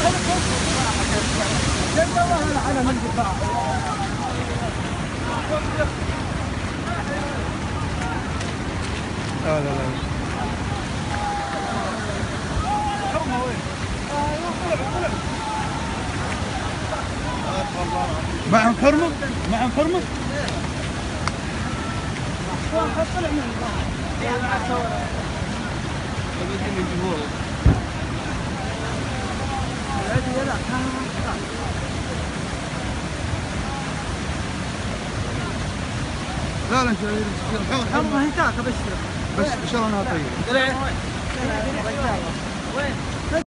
على من الدفاع. لا لا لا. معهم حرمة؟ معهم حرمة؟ طلع منه. لا لا ان شاء الله حرمة هي تاكل بس ان شاء الله انها طيبة. وين؟